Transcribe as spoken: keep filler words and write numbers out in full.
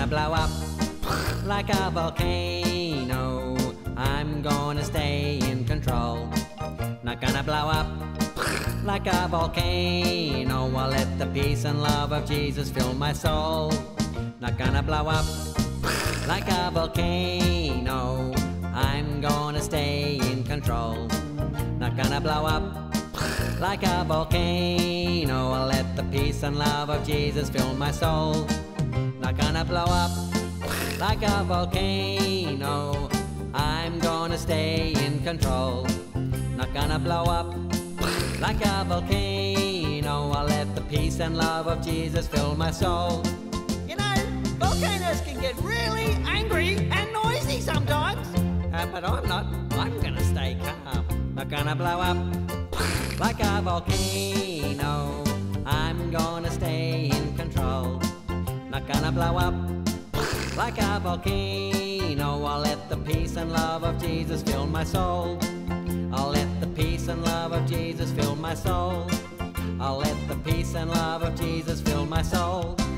gonna blow up like a volcano. I'm gonna stay in control. Not gonna blow up like a volcano. I'll let the peace and love of Jesus fill my soul. Not gonna blow up like a volcano. I'm gonna stay in control. Not gonna blow up like a volcano. I'll let the peace and love of Jesus fill my soul. Not gonna blow up like a volcano. I'm gonna stay in control. Not gonna blow up like a volcano. I'll let the peace and love of Jesus fill my soul. You know, volcanoes can get really angry and noisy sometimes. Uh, but I'm not. I'm gonna stay calm. Not gonna blow up like a volcano. I'm gonna stay in control. Not gonna blow up like a volcano. I'll let the peace and love of Jesus fill my soul. I'll let the peace and love of Jesus fill my soul. I'll let the peace and love of Jesus fill my soul.